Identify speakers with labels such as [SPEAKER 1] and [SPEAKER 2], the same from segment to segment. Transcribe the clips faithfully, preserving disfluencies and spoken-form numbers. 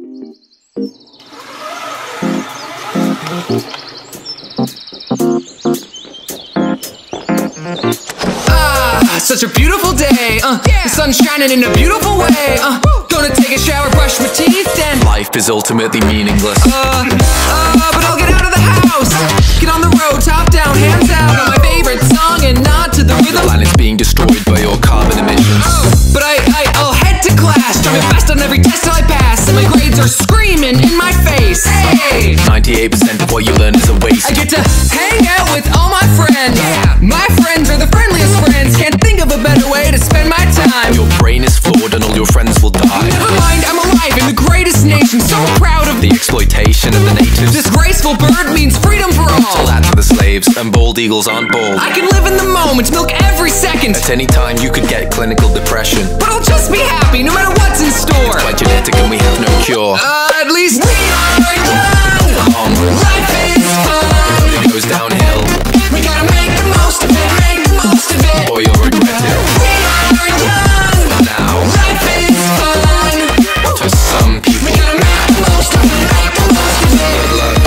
[SPEAKER 1] Ah, such a beautiful day. Uh, yeah. The sun's shining in a beautiful way. Uh, gonna take a shower, brush my teeth, then
[SPEAKER 2] life is ultimately meaningless.
[SPEAKER 1] Uh, uh, but I'll get out of the house, get on the road, top down, hands out on my favorite song and nod to the rhythm.
[SPEAKER 2] The planet is being destroyed by your carbon emissions.
[SPEAKER 1] Oh, but I, I, I'll head to class, try my best on every test till I pass, and my grades are screaming in my face. Hey!
[SPEAKER 2] ninety-eight percent of what you learn is a waste.
[SPEAKER 1] I get to hang out with all my friends. Yeah. My friends are the friendliest friends. Can't think of a better way to spend my time.
[SPEAKER 2] Your brain is flawed and all your friends will die.
[SPEAKER 1] Never mind, I'm alive in the greatest nation. So proud of
[SPEAKER 2] the exploitation of the natives.
[SPEAKER 1] This graceful bird means freedom for all.
[SPEAKER 2] Tell that to the slaves, and bald eagles aren't bald.
[SPEAKER 1] I can live in the moment, milk every second.
[SPEAKER 2] At any time you could get clinical depression,
[SPEAKER 1] but I'll just be happy no matter what's in store.
[SPEAKER 2] It's quite genetic and we have no cure.
[SPEAKER 1] Uh, at least we are young. Life is fun.
[SPEAKER 2] It goes downhill.
[SPEAKER 1] We gotta make the most of it, make the most of it,
[SPEAKER 2] or you'll regret it.
[SPEAKER 1] We are young.
[SPEAKER 2] Now
[SPEAKER 1] life is fun.
[SPEAKER 2] To some people,
[SPEAKER 1] we gotta make the most of it, make the most of it.
[SPEAKER 2] Good luck.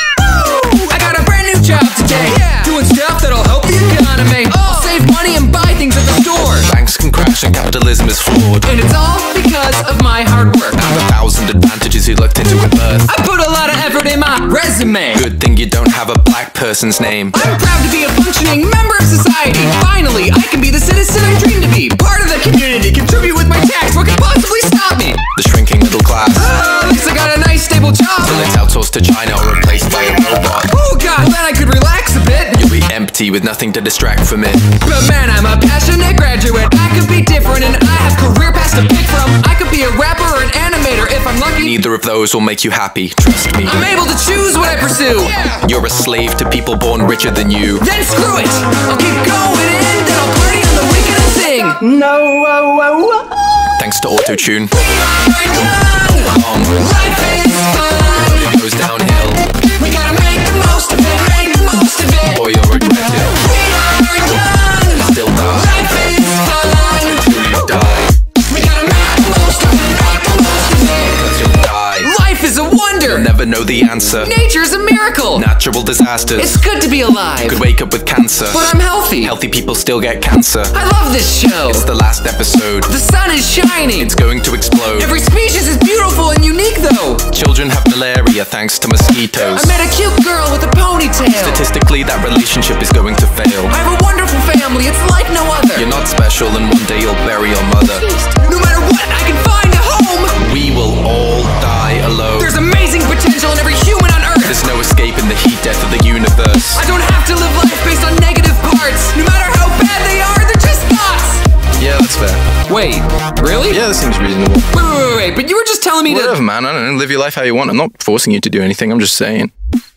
[SPEAKER 1] I got a brand new job today, yeah. Doing stuff that'll help the economy. Oh. I'll save money and buy things at the store.
[SPEAKER 2] Banks can crash and capitalism is flawed,
[SPEAKER 1] and it's all because of my hard work.
[SPEAKER 2] I have a thousand advantages you looked into at birth.
[SPEAKER 1] I put a lot of effort in my resume.
[SPEAKER 2] Good thing you don't have a black person's name.
[SPEAKER 1] I'm proud to be a functioning member of society. Finally, I can be the citizen I dream to be. Part of the community, contribute with my tax. What could possibly stop me?
[SPEAKER 2] The shrinking middle class.
[SPEAKER 1] Uh, at least I got a nice stable job.
[SPEAKER 2] Till it's outsourced to China or replaced by a robot.
[SPEAKER 1] Oh god, then I could relax a bit.
[SPEAKER 2] You'll be empty with nothing to distract from it.
[SPEAKER 1] But man, I'm a passionate graduate. I could be different and I have career paths to pick from. I could be a rapper or an animator if I'm lucky.
[SPEAKER 2] Neither of those will make you happy, trust me.
[SPEAKER 1] I'm able to choose what I pursue. Yeah.
[SPEAKER 2] You're a slave to people born richer than you.
[SPEAKER 1] Then screw it, I'll keep going in, then I'll party on the weekend and sing. No, oh, oh, oh.
[SPEAKER 2] Thanks to auto-tune.
[SPEAKER 1] We are young.
[SPEAKER 2] Um,
[SPEAKER 1] Life is fun.
[SPEAKER 2] It goes downhill.
[SPEAKER 1] We gotta make the most of it, make the most of it,
[SPEAKER 2] or you'll regret it.
[SPEAKER 1] We are young.
[SPEAKER 2] Still die.
[SPEAKER 1] Life is fun.
[SPEAKER 2] Until you die.
[SPEAKER 1] We gotta make the most of it, make the most of it,
[SPEAKER 2] because you'll die.
[SPEAKER 1] Life is a wonder.
[SPEAKER 2] You'll never know the answer.
[SPEAKER 1] Nature's a miracle.
[SPEAKER 2] Natural disasters.
[SPEAKER 1] It's good to be alive.
[SPEAKER 2] You could wake up with cancer,
[SPEAKER 1] but I'm healthy.
[SPEAKER 2] Healthy people still get cancer.
[SPEAKER 1] I love this show.
[SPEAKER 2] It's the last episode.
[SPEAKER 1] The sun is shining.
[SPEAKER 2] It's going to explode.
[SPEAKER 1] Every species is beautiful and unique though.
[SPEAKER 2] Children have malaria thanks to mosquitoes.
[SPEAKER 1] I met a cute girl with a ponytail.
[SPEAKER 2] Statistically, that relationship is going to fail.
[SPEAKER 1] I have a wonderful family, it's like no other.
[SPEAKER 2] You're not special and one day you'll bury your mother.
[SPEAKER 1] No matter what, I can find a home.
[SPEAKER 2] We will all die alone.
[SPEAKER 1] There's amazing potential in every human on Earth.
[SPEAKER 2] There's no escaping the heat death of the universe.
[SPEAKER 1] I don't have to live life based on negative parts. No matter how bad they are, they're just thoughts.
[SPEAKER 2] Yeah, that's fair.
[SPEAKER 1] Wait, really?
[SPEAKER 2] Yeah, that seems reasonable.
[SPEAKER 1] Wait, wait, wait, wait, but you were just telling me
[SPEAKER 2] Whatever,
[SPEAKER 1] to...
[SPEAKER 2] man, I don't know, live your life how you want. I'm not forcing you to do anything, I'm just saying.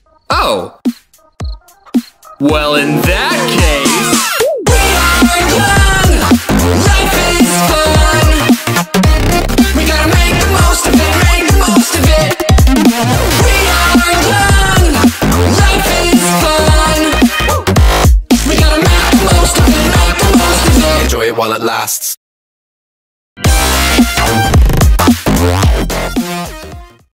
[SPEAKER 1] Oh. Well, in that case... We are young. Life is fun. We gotta make the most of it, make the most of it. We are young. Life is fun. We gotta make the most of it, make the most of it.
[SPEAKER 2] Enjoy it while it lasts.